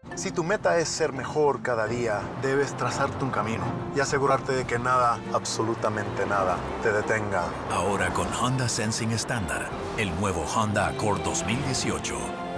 Si tu meta es ser mejor cada día, debes trazarte un camino y asegurarte de que nada, absolutamente nada, te detenga. Ahora con Honda Sensing estándar, el nuevo Honda Accord 2018.